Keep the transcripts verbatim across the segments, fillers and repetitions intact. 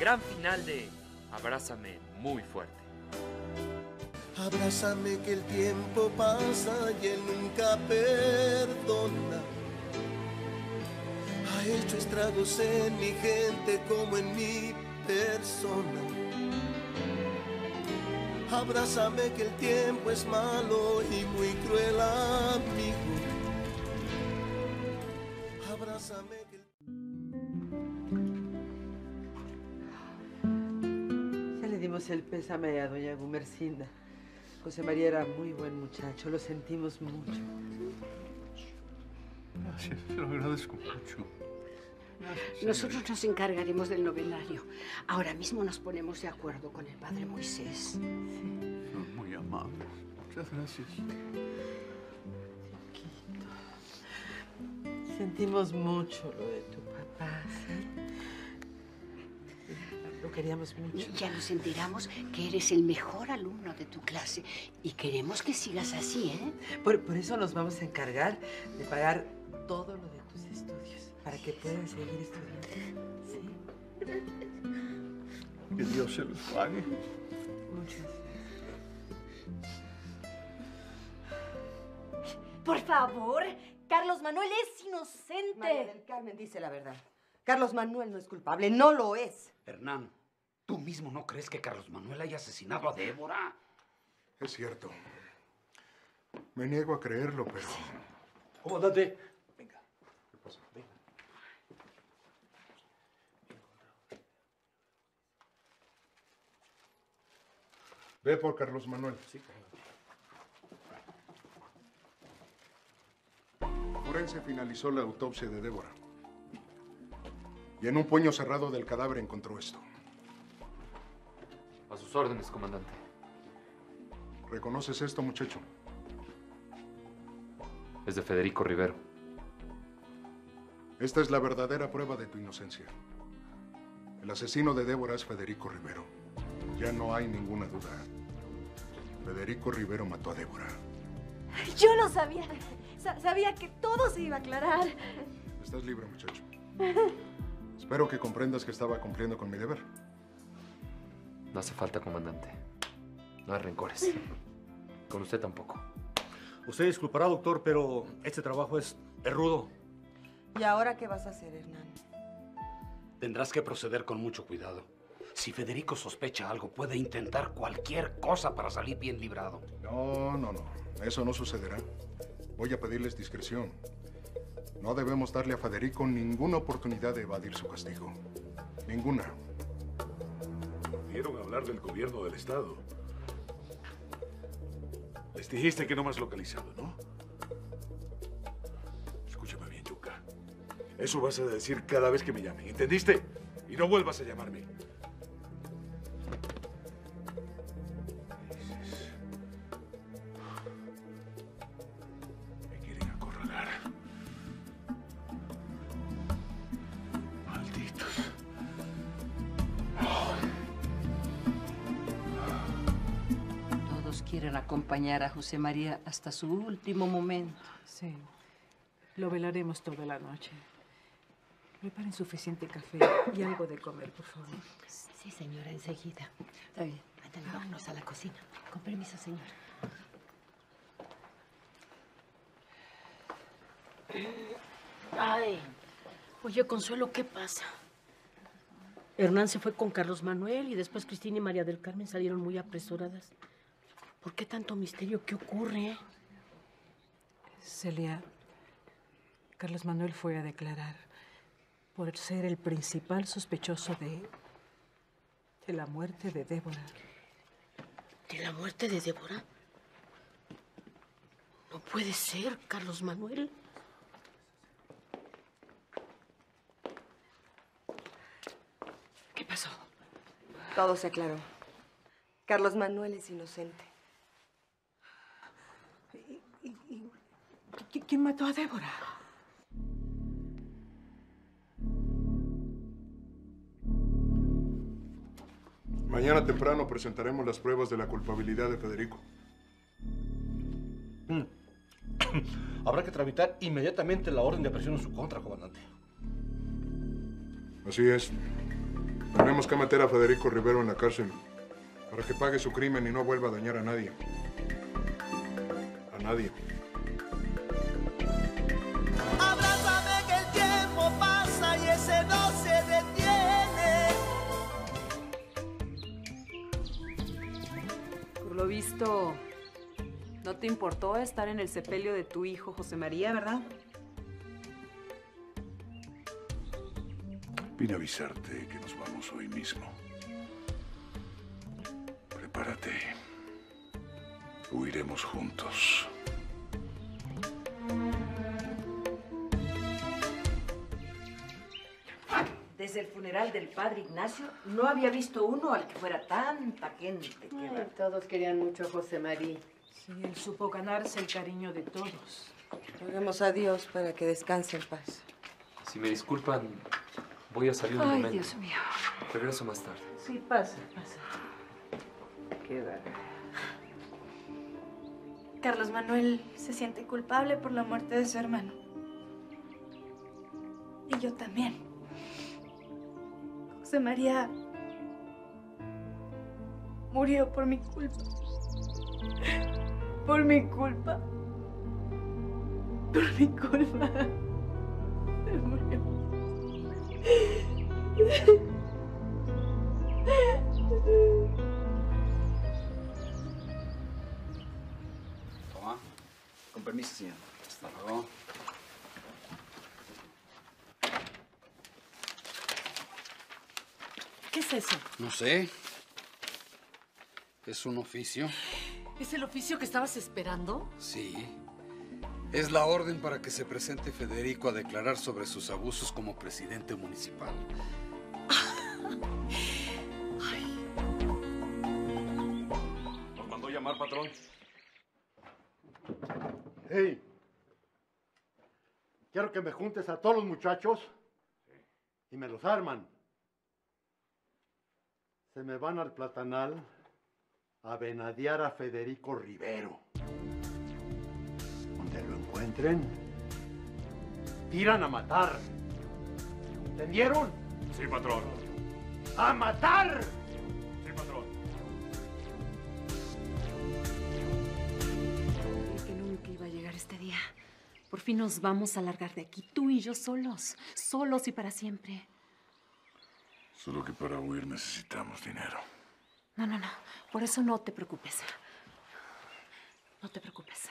gran final de Abrázame muy fuerte. Abrázame que el tiempo pasa y él nunca perdona. Ha hecho estragos en mi gente como en mi persona. Abrázame que el tiempo es malo y muy cruel, amigo. Abrázame que el... Ya le dimos el pésame a doña Gumercinda. José María era muy buen muchacho, lo sentimos mucho. Gracias, se lo agradezco mucho. Gracias, Nosotros nos encargaremos del novenario. Ahora mismo nos ponemos de acuerdo con el padre Moisés. Son muy amables. Muchas gracias. Sentimos mucho lo de tu papá, ¿sí? Lo queríamos mucho. Ya nos enteramos que eres el mejor alumno de tu clase y queremos que sigas así, ¿eh? Por, por eso nos vamos a encargar de pagar todo lo de tus estudios, para que puedan seguir estudiando. ¿Sí? Que Dios se los pague. Muchas gracias. Por favor, Carlos Manuel es inocente. María del Carmen dice la verdad. Carlos Manuel no es culpable, no lo es. Hernán, ¿tú mismo no crees que Carlos Manuel haya asesinado a Débora? Es cierto. Me niego a creerlo, pero... Comandante. Venga. ¿Qué pasa? Venga. Ve por Carlos Manuel. Sí, comandante. Forense finalizó la autopsia de Débora. Y en un puño cerrado del cadáver encontró esto. A sus órdenes, comandante. ¿Reconoces esto, muchacho? Es de Federico Rivero. Esta es la verdadera prueba de tu inocencia. El asesino de Débora es Federico Rivero. Ya no hay ninguna duda. Federico Rivero mató a Débora. Yo lo sabía. Sa- sabía que todo se iba a aclarar. Estás libre, muchacho. Espero que comprendas que estaba cumpliendo con mi deber. No hace falta, comandante. No hay rencores. Con usted tampoco. Usted disculpará, doctor, pero este trabajo es, es rudo. ¿Y ahora qué vas a hacer, Hernán? Tendrás que proceder con mucho cuidado. Si Federico sospecha algo, puede intentar cualquier cosa para salir bien librado. No, no, no. Eso no sucederá. Voy a pedirles discreción. No debemos darle a Federico ninguna oportunidad de evadir su castigo. Ninguna. Vieron hablar del gobierno del estado. Les dijiste que no me has localizado, ¿no? Escúchame bien, Yuka. Eso vas a decir cada vez que me llamen, ¿entendiste? Y no vuelvas a llamarme. Me quieren acorralar. Malditos. Todos quieren acompañar a José María hasta su último momento. Sí, lo velaremos toda la noche. Preparen suficiente café y algo de comer, por favor. Sí, señora, enseguida. Está bien. Ándale, vámonos a la cocina. Con permiso, señora. Ay, oye, Consuelo, ¿qué pasa? Hernán se fue con Carlos Manuel y después Cristina y María del Carmen salieron muy apresuradas. ¿Por qué tanto misterio? ¿Qué ocurre? Celia, Carlos Manuel fue a declarar por ser el principal sospechoso de, de la muerte de Débora. ¿De la muerte de Débora? No puede ser, Carlos Manuel. ¿Qué pasó? Todo se aclaró. Carlos Manuel es inocente. ¿Y, y, y, ¿qui- ¿Quién mató a Débora? Mañana temprano presentaremos las pruebas de la culpabilidad de Federico. Mm. Habrá que tramitar inmediatamente la orden de aprehensión en su contra, comandante. Así es. Tenemos que meter a Federico Rivero en la cárcel para que pague su crimen y no vuelva a dañar a nadie. A nadie. Abrázame que el tiempo pasa y ese no se detiene. Por lo visto, no te importó estar en el sepelio de tu hijo José María, ¿verdad? Vine a avisarte que nos vamos hoy mismo. Prepárate. Huiremos juntos. Desde el funeral del padre Ignacio, no había visto uno al que fuera tanta gente. Que Ay, todos querían mucho a José María. Sí, él supo ganarse el cariño de todos. Roguemos a Dios para que descanse en paz. Si me disculpan, voy a salir un Ay, momento. Dios mío. Regreso más tarde. Sí, pasa, pasa. Qué bárbaro. Carlos Manuel se siente culpable por la muerte de su hermano. Y yo también. José María murió por mi culpa. Por mi culpa. Por mi culpa. Se murió. Toma. Con permiso, señor. Hasta luego. ¿Qué es eso? No sé. ¿Es un oficio? ¿Es el oficio que estabas esperando? Sí. Es la orden para que se presente Federico a declarar sobre sus abusos como presidente municipal. ¿Nos mandó llamar, patrón? Hey, quiero que me juntes a todos los muchachos y me los arman. Se me van al platanal a venadear a Federico Rivero. Donde lo encuentren, tiran a matar. ¿Entendieron? Sí, patrón. ¡A matar! Sí, patrón. Creí que nunca iba a llegar este día. Por fin nos vamos a largar de aquí, tú y yo solos. Solos y para siempre. Solo que para huir necesitamos dinero. No, no, no. Por eso no te preocupes. No te preocupes.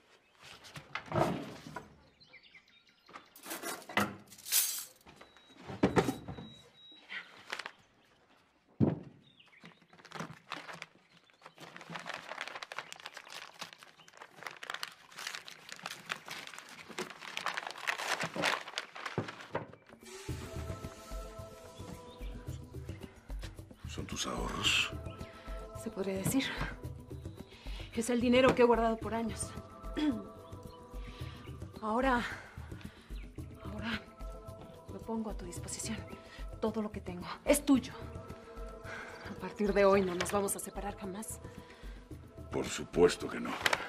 ¿Son tus ahorros? Se podría decir. Es el dinero que he guardado por años. Ahora, ahora lo pongo a tu disposición. Todo lo que tengo es tuyo. A partir de hoy no nos vamos a separar jamás. Por supuesto que no.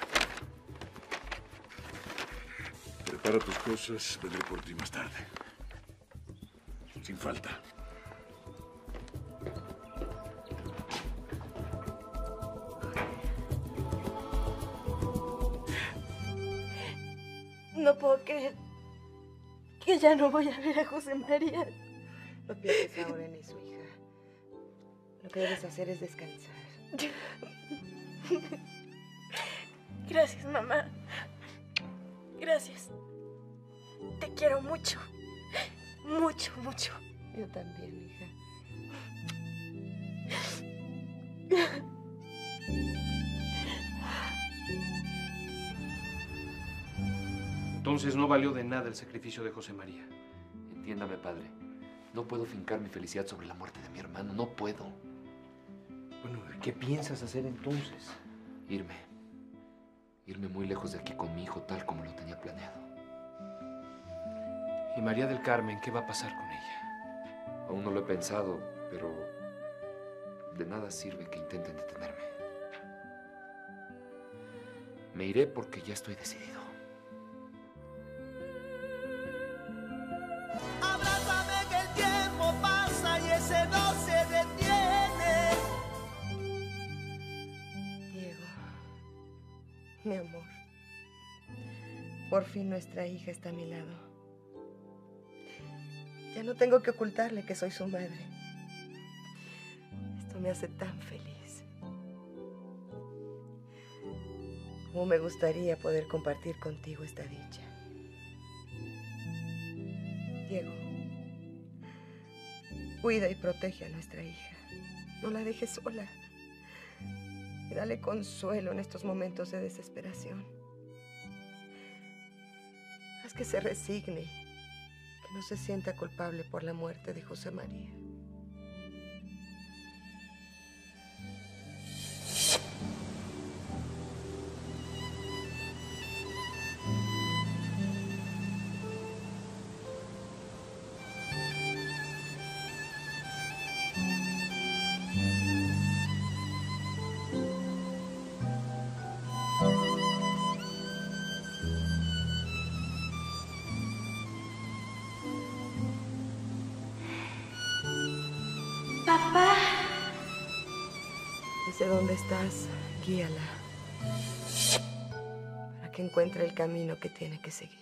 Prepara tus cosas, vendré por ti más tarde. Sin falta. No puedo creer que ya no voy a ver a José María. No pienses ahora en eso, hija. Lo que debes hacer es descansar. Gracias, mamá. Gracias. Te quiero mucho. Mucho, mucho. Yo también, hija. Entonces no valió de nada el sacrificio de José María. Entiéndame, padre. No puedo fincar mi felicidad sobre la muerte de mi hermano. No puedo. Bueno, ¿qué piensas hacer entonces? Irme. Irme muy lejos de aquí con mi hijo tal como lo tenía planeado. ¿Y María del Carmen, qué va a pasar con ella? Aún no lo he pensado, pero de nada sirve que intenten detenerme. Me iré porque ya estoy decidido. Abrázame que el tiempo pasa y ese no se Mi amor, por fin nuestra hija está a mi lado. Ya no tengo que ocultarle que soy su madre. Esto me hace tan feliz. Cómo me gustaría poder compartir contigo esta dicha. Diego, cuida y protege a nuestra hija. No la dejes sola. Y dale consuelo en estos momentos de desesperación. Haz que se resigne, que no se sienta culpable por la muerte de José María. Papá. Desde donde estás, guíala. Para que encuentre el camino que tiene que seguir.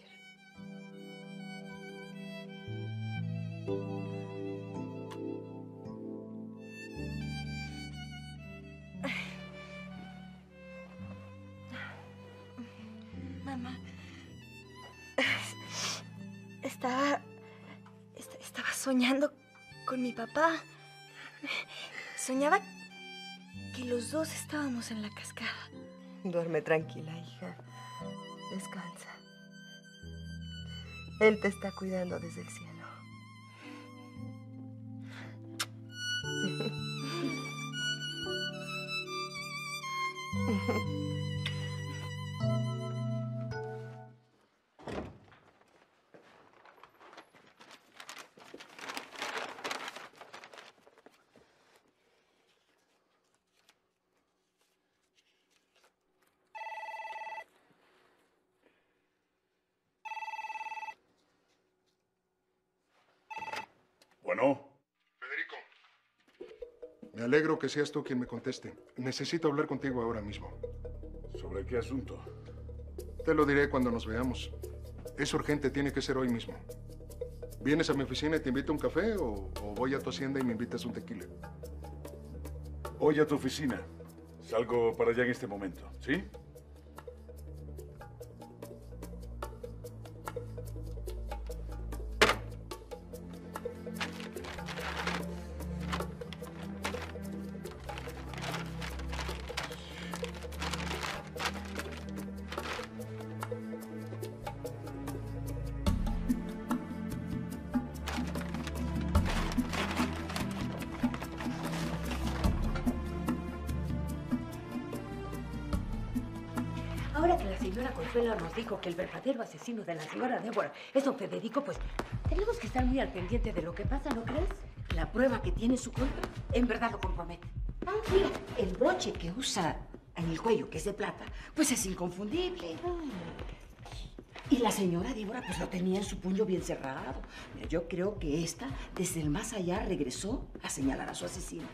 Mamá. Estaba... est- Estaba soñando con mi papá. Soñaba que los dos estábamos en la cascada. Duerme tranquila, hija. Descansa. Él te está cuidando desde el cielo. Bueno. Federico. Me alegro que seas tú quien me conteste. Necesito hablar contigo ahora mismo. ¿Sobre qué asunto? Te lo diré cuando nos veamos. Es urgente, tiene que ser hoy mismo. ¿Vienes a mi oficina y te invito a un café o, o voy a tu hacienda y me invitas un tequila? Voy a tu oficina. Salgo para allá en este momento, ¿sí? Ahora que la señora Consuelo nos dijo que el verdadero asesino de la señora Débora es don Federico, pues tenemos que estar muy al pendiente de lo que pasa, ¿no crees? La prueba que tiene en su contra en verdad lo compromete. Ah, mira, el broche que usa en el cuello, que es de plata, pues es inconfundible. Y la señora Débora pues lo tenía en su puño bien cerrado. Mira, yo creo que esta, desde el más allá, regresó a señalar a su asesino.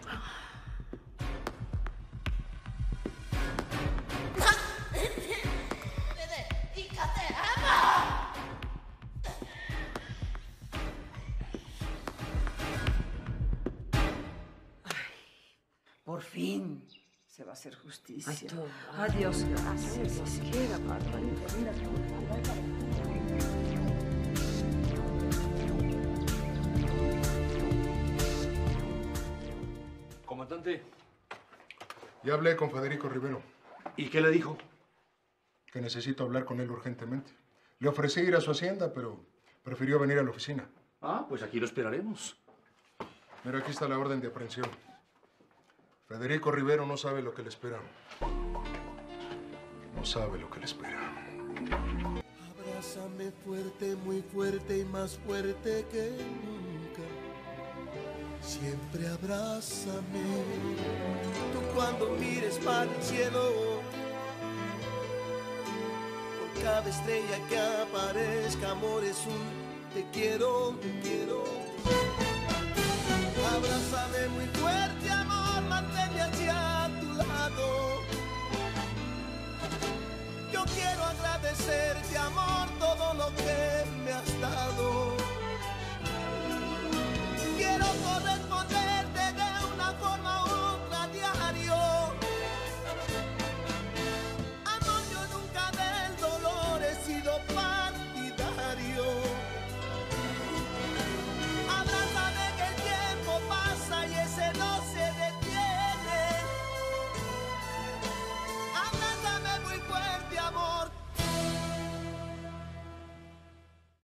Por fin se va a hacer justicia. Ay, tú, Adiós, ay, gracias. Dios, Ni siquiera, Margarita, mira Comandante. Ya hablé con Federico Rivero. ¿Y qué le dijo? Que necesito hablar con él urgentemente. Le ofrecí ir a su hacienda, pero prefirió venir a la oficina. Ah, pues aquí lo esperaremos. Mira, aquí está la orden de aprehensión. Federico Rivero no sabe lo que le espera. No sabe lo que le espera. Abrázame fuerte, muy fuerte y más fuerte que nunca. Siempre abrázame. Tú cuando mires para el cielo, por cada estrella que aparezca, amor, es un te quiero, te quiero. Abrázame muy fuerte, amor, manténme hacia tu lado. quiero agradecerte, amor, todo lo que me has dado.